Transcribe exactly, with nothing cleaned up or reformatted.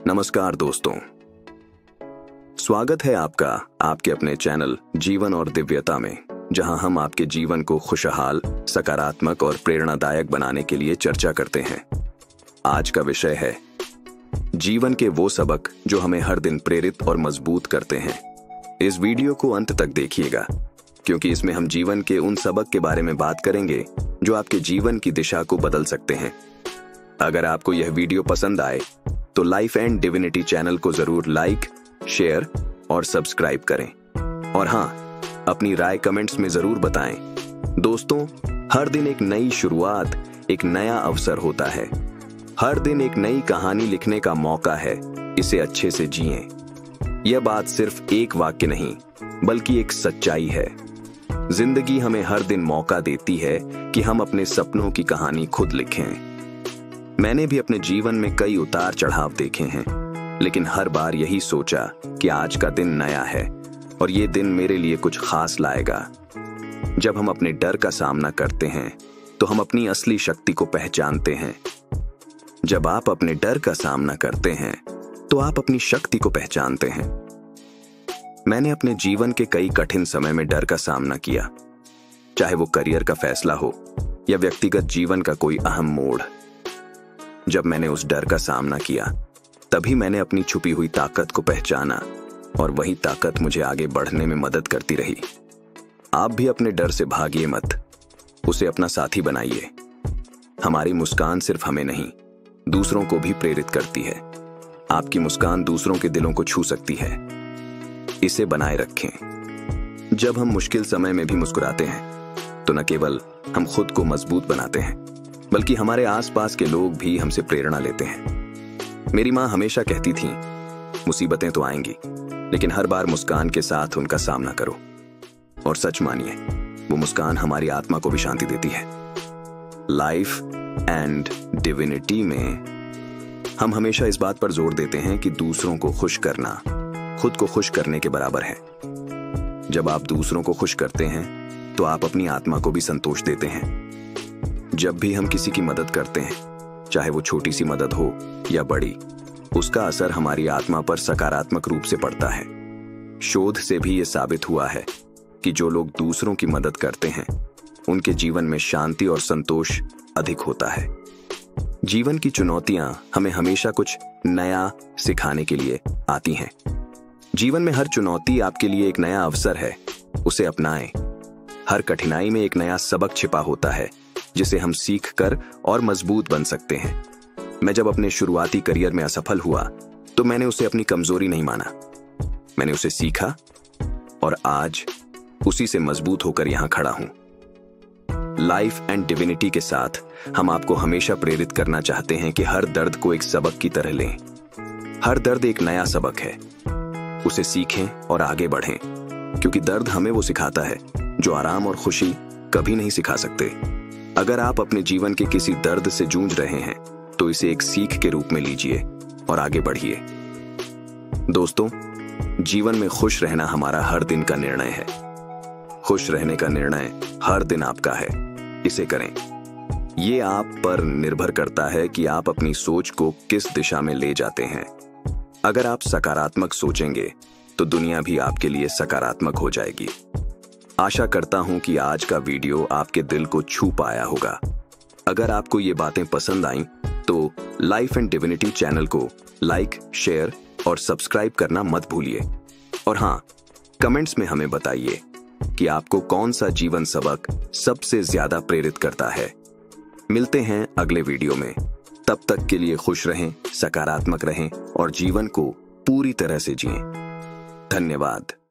नमस्कार दोस्तों, स्वागत है आपका आपके अपने चैनल जीवन और दिव्यता में, जहां हम आपके जीवन को खुशहाल, सकारात्मक और प्रेरणादायक बनाने के लिए चर्चा करते हैं। आज का विषय है जीवन के वो सबक जो हमें हर दिन प्रेरित और मजबूत करते हैं। इस वीडियो को अंत तक देखिएगा, क्योंकि इसमें हम जीवन के उन सबक के बारे में बात करेंगे जो आपके जीवन की दिशा को बदल सकते हैं। अगर आपको यह वीडियो पसंद आए तो लाइफ एंड डिविनिटी चैनल को जरूर लाइक, शेयर और सब्सक्राइब करें। और हाँ, अपनी राय कमेंट्स में जरूर बताएं। दोस्तों, हर दिन एक नई शुरुआत, एक नया अवसर होता है। हर दिन एक नई कहानी लिखने का मौका है। इसे अच्छे से जिएं। यह बात सिर्फ एक वाक्य नहीं, बल्कि एक सच्चाई है। जिंदगी हमें हर दिन मौका देती है कि हम अपने सपनों की कहानी खुद लिखें। मैंने भी अपने जीवन में कई उतार चढ़ाव देखे हैं, लेकिन हर बार यही सोचा कि आज का दिन नया है और ये दिन मेरे लिए कुछ खास लाएगा। जब हम अपने डर का सामना करते हैं तो हम अपनी असली शक्ति को पहचानते हैं। जब आप अपने डर का सामना करते हैं तो आप अपनी शक्ति को पहचानते हैं। मैंने अपने जीवन के कई कठिन समय में डर का सामना किया, चाहे वो करियर का फैसला हो या व्यक्तिगत जीवन का कोई अहम मोड़। जब मैंने उस डर का सामना किया, तभी मैंने अपनी छुपी हुई ताकत को पहचाना और वही ताकत मुझे आगे बढ़ने में मदद करती रही। आप भी अपने डर से भागिए मत, उसे अपना साथी बनाइए। हमारी मुस्कान सिर्फ हमें नहीं, दूसरों को भी प्रेरित करती है। आपकी मुस्कान दूसरों के दिलों को छू सकती है। इसे बनाए रखें। जब हम मुश्किल समय में भी मुस्कुराते हैं तो न केवल हम खुद को मजबूत बनाते हैं, बल्कि हमारे आसपास के लोग भी हमसे प्रेरणा लेते हैं। मेरी माँ हमेशा कहती थी, मुसीबतें तो आएंगी, लेकिन हर बार मुस्कान के साथ उनका सामना करो। और सच मानिए, वो मुस्कान हमारी आत्मा को भी शांति देती है। लाइफ एंड डिविनिटी में हम हमेशा इस बात पर जोर देते हैं कि दूसरों को खुश करना खुद को खुश करने के बराबर है। जब आप दूसरों को खुश करते हैं तो आप अपनी आत्मा को भी संतोष देते हैं। जब भी हम किसी की मदद करते हैं, चाहे वो छोटी सी मदद हो या बड़ी, उसका असर हमारी आत्मा पर सकारात्मक रूप से पड़ता है। शोध से भी ये साबित हुआ है कि जो लोग दूसरों की मदद करते हैं, उनके जीवन में शांति और संतोष अधिक होता है। जीवन की चुनौतियां हमें हमेशा कुछ नया सिखाने के लिए आती हैं। जीवन में हर चुनौती आपके लिए एक नया अवसर है, उसे अपनाएं। हर कठिनाई में एक नया सबक छिपा होता है, जिसे हम सीख कर और मजबूत बन सकते हैं। मैं जब अपने शुरुआती करियर में असफल हुआ तो मैंने उसे अपनी कमजोरी नहीं माना। मैंने उसे सीखा और आज उसी से मजबूत होकर यहां खड़ा हूं। लाइफ एंड डिविनिटी के साथ हम आपको हमेशा प्रेरित करना चाहते हैं कि हर दर्द को एक सबक की तरह लें। हर दर्द एक नया सबक है, उसे सीखें और आगे बढ़ें, क्योंकि दर्द हमें वो सिखाता है जो आराम और खुशी कभी नहीं सिखा सकते। अगर आप अपने जीवन के किसी दर्द से जूझ रहे हैं तो इसे एक सीख के रूप में लीजिए और आगे बढ़िए। दोस्तों, जीवन में खुश रहना हमारा हर दिन का निर्णय है। खुश रहने का निर्णय हर दिन आपका है। इसे करें। ये आप पर निर्भर करता है कि आप अपनी सोच को किस दिशा में ले जाते हैं। अगर आप सकारात्मक सोचेंगे तो दुनिया भी आपके लिए सकारात्मक हो जाएगी। आशा करता हूं कि आज का वीडियो आपके दिल को छू पाया होगा। अगर आपको ये बातें पसंद आईं तो लाइफ एंड डिविनिटी चैनल को लाइक, शेयर और सब्सक्राइब करना मत भूलिए। और हाँ, कमेंट्स में हमें बताइए कि आपको कौन सा जीवन सबक सबसे ज्यादा प्रेरित करता है। मिलते हैं अगले वीडियो में। तब तक के लिए खुश रहें, सकारात्मक रहें और जीवन को पूरी तरह से जिएं। धन्यवाद।